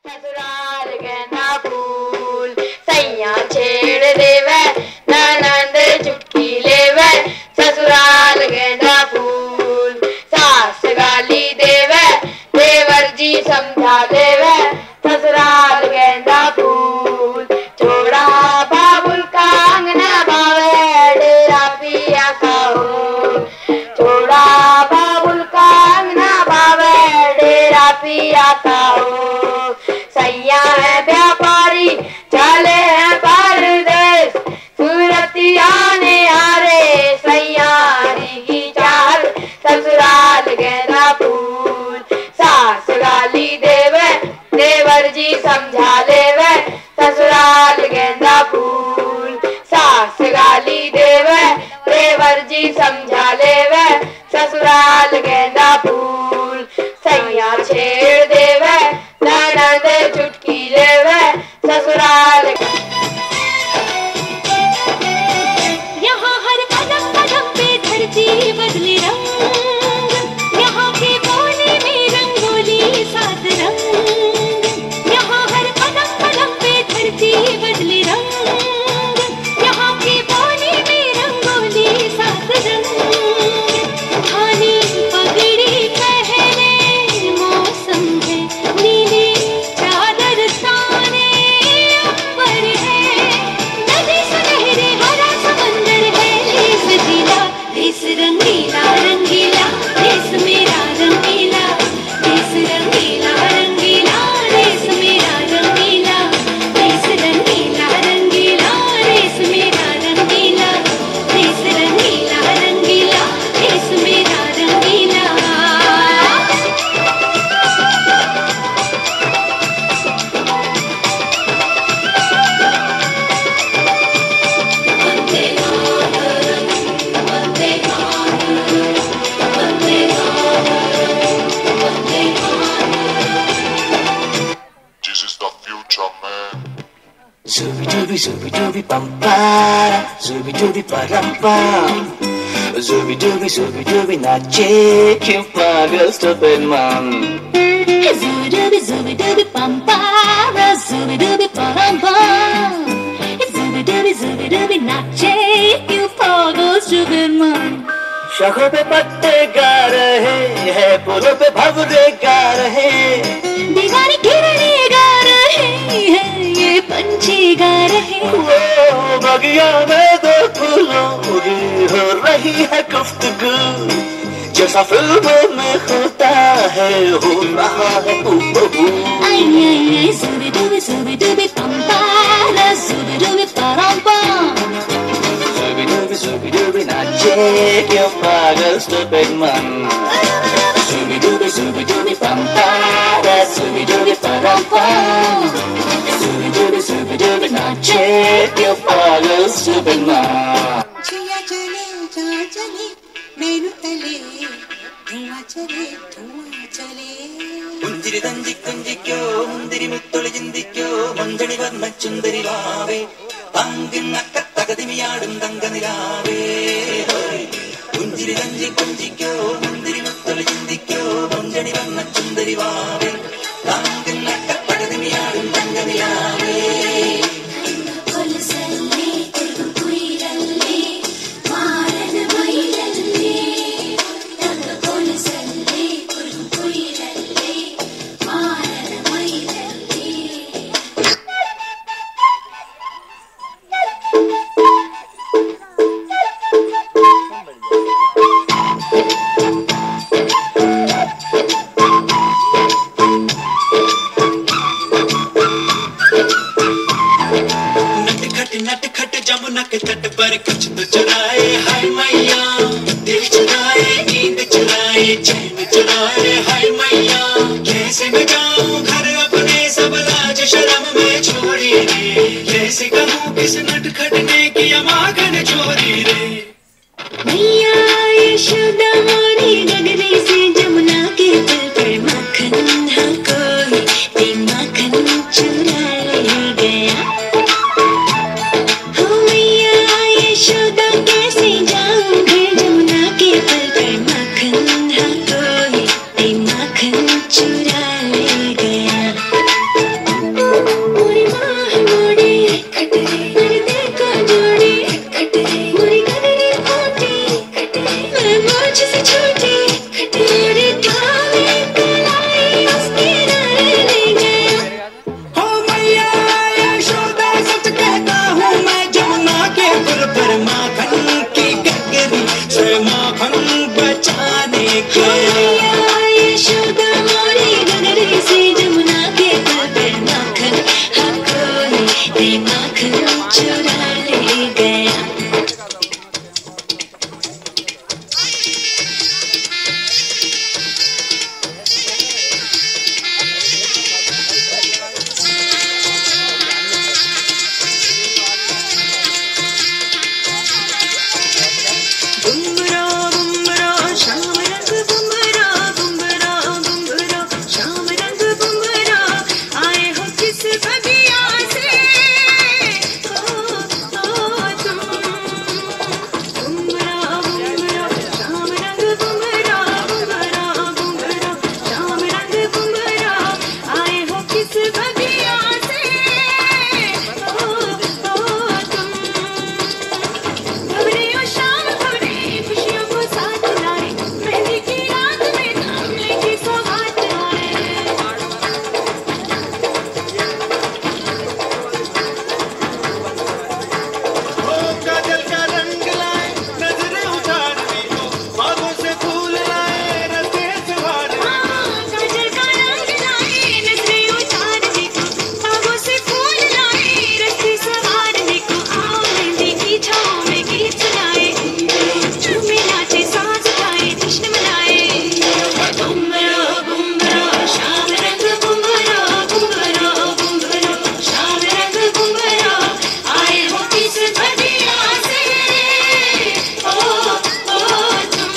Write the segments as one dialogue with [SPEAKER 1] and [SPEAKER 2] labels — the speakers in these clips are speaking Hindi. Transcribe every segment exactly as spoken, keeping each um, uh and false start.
[SPEAKER 1] ससुराल गेंदा फूल सैया छेड़ देवे ननद चुटकी लेवे ससुराल गेंदा फूल सास गाली देवे देवर जी समझा देवे ससुराल गेंदा फूल छोड़ा बाबुल का अंगना बावे डेरा पिया का हो छोड़ा बाबुल का अंगना बावे डेरा पिया का हो सैया है व्यापारी चले हैं परदेश सूरतिया ने हारे सैयारी की चाल ससुराल गेंदा फूल सास गाली देवे देवर जी समझा लेवे ससुराल गेंदा फूल सास गाली देवे देवर जी समझा लेवे ससुराल गेंदा फूल सैया छेड़ देवे ननद चुटकी लेवे ससुराल
[SPEAKER 2] यहाँ हर कदम कदम पे धरती बदले रंग यहाँ के कोने में रंगोली सात रंग यहाँ हर कदम कदम पे धरती बदले रंग यहाँ के कोने में रंगोली सात रंग धानी पगड़ी पहने मौसम है नीली चादर ताने ऊपर है नदी सुनहरे हरा समंदर है देश जिला देश रंगीला रंगीला देश मेरा रंगीला देश रंगीला रंगीला देश मेरा रंगीला देश रंगीला रंगीला देश मेरा रंगीला देश रंगीला रंगीला देश मेरा रंगीला
[SPEAKER 3] This is the future, man.
[SPEAKER 4] Zooby dooby zooby dooby bum para, zooby dooby param pam. Zooby dooby zooby dooby nache क्यों पागल stupid man.
[SPEAKER 2] Zooby dooby zooby dooby bum para, zooby dooby param pam. Zooby dooby zooby dooby nache क्यों पागल stupid man.
[SPEAKER 4] शाखों पे पत्ते गा रहे हैं, फूलों पे भंवरे गा रहे
[SPEAKER 2] दीवानी किरणें गा रहे हैं, ये पंछी गा रहे
[SPEAKER 4] वो बगिया में दो फूलों की हो रही है गुफ्तगू जैसा फिल्मों में होता है हो रहा है हूबहू
[SPEAKER 2] आई आई आई zooby dooby zooby dooby bum para, zooby dooby param pam.
[SPEAKER 4] Zooby dooby zooby dooby nache क्यों पागल stupid man. Zooby dooby zooby dooby bum para, zooby dooby param pam. Zooby dooby zooby dooby nache क्यों पागल stupid man.
[SPEAKER 5] जिया चले जा चले मेनू तले धुआं चले धुआं चले
[SPEAKER 4] മുന്തിരി തഞ്ചിക്കൊഞ്ചിക്കോ മുന്തിരി മുത്തൊളിചിന്തിക്കോ മഞ്ചണി വർണ്ണ ചുന്ദരി വാവേ പങ്കിന്നക്ക തകതിമിയാടും തങ്കനിലാവേ മുന്തിരി തഞ്ചിക്കൊഞ്ചിക്കോ മുന്തിരി മുത്തൊളിചിന്തിക്കോ മഞ്ചണി വർണ്ണ ചുന്ദരി വാവേ പങ്കിന്നക്ക തകതിമിയാടും തങ്കനിലാവേ
[SPEAKER 2] കൊലസല്ലേ കുയിലല്ലേ മാരന മയിലല്ലേ തങ്ക കൊലസല്ലേ കുയിലല്ലേ മാരന മയിലല്ലേ
[SPEAKER 4] नटखट नटखट जमुना के तट पर कुछ तो चुराए हाय मैया दिल चुराए नींद चुराए चैन चुराए हाय मैया कैसे मैं जाऊं घर अपने सब लाज शर्म में छोड़ी रे कैसे कहूँ किस नटखट ने किया माखन चोरी रे
[SPEAKER 2] मैया यशोदा मोरी गगने से जमुना के तल पर माखन हाँ कोई ते माखन चुरा ले गया हो मैया यशोदा कैसे जा किस बगिया से ओ ओ तुम खबरें ओ शाम खबरें खुशियों को साथ लाए मेहंदी की रात में थाम लेके सौगात आए
[SPEAKER 4] ओ काजल का रंग लाए नजरें उतारने को बागों से फूल लाए रस्ते सवारने
[SPEAKER 2] काजल का रंग लाए नजरें उतारने को बागों से फूल लाए रस्ते सवारने को आओ मेहंदी की छाँव में गीत सुनाए झूमे नाचे सांस उठाए जश्न मनाए बुम्बरो बुम्बरो शाम रंग बुम्बरो बुम्बरो बुम्बरो शाम रंग बुम्बरो आए हो किस बगिया से ओ ओ तुम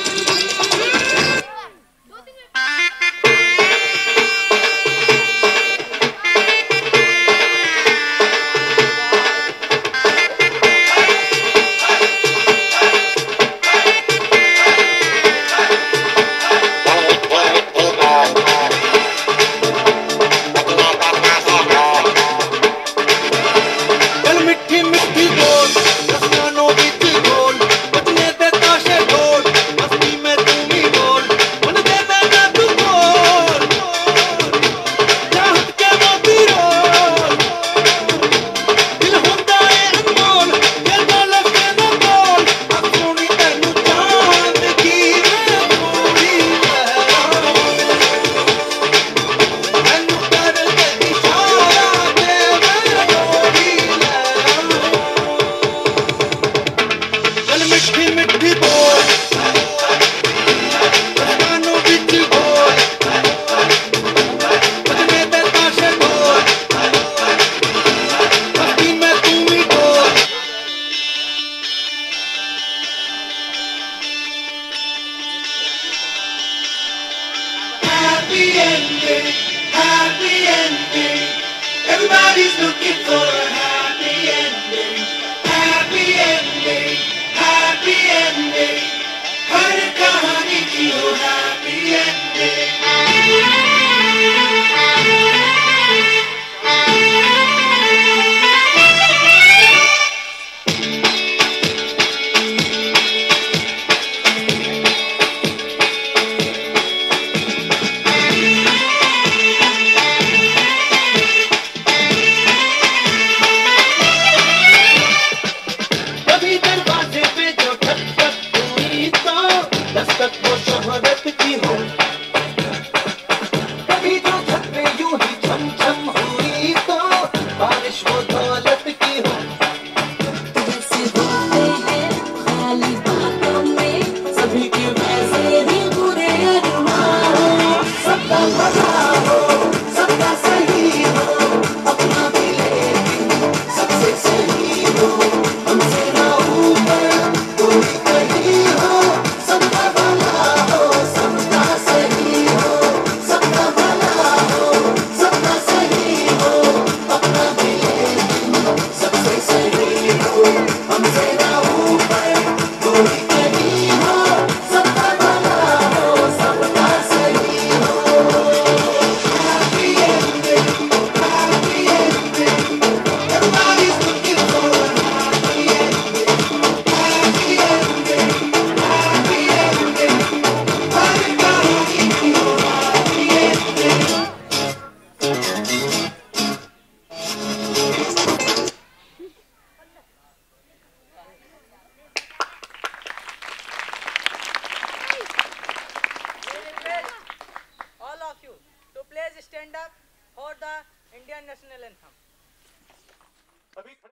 [SPEAKER 4] कल मिठी मिठी बोल रसमानों बीच बोल बजने दे ताशे ढोल मस्ती में तू ही बोल मन दे देना तू बोल चाहत के मोती रोल दिल होता है अनमोल दिल बोल के ना बोल अब सोनी तेनू चांद की मैं पूरी मैनू कर दे इशारा ते मैं डोली चल मिठी मिठी बोल रसमानों बिच बोल बजने दे ताशे ढोल मस्ती में तू ही बोल Happy ending, happy ending. Everybody's looking for a happy ending. Happy ending, happy ending. हर कहानी की हो happy ending. कभी दरवाजे पे जो ठक ठक हुई तो दस्तक वो शोहरत की हो कभी जो छत पे यूं ही छम छम हुई तो बारिश वो दौलत की हो
[SPEAKER 2] वैसे होते हैं खाली बातों में सभी के वैसे ही बुरे अरमान
[SPEAKER 4] सबका भला हो सबका सही हो अपना भी लेकिन सबसे सही हो हमसे ना ऊपर कोई कहीं हो सबका भला हो सबका सही हो सबका भला हो सबका सही हो अपना भी लेकिन सबसे सही हो हमसे ना ऊपर कोई कहीं हो सबका भला हो सबका सही हो Happy ending, happy ending. Everybody's looking for a happy ending. Happy ending, happy ending. हर कहानी की हो happy ending.
[SPEAKER 6] All of you to please stand up for the Indian national anthem.
[SPEAKER 4] अभी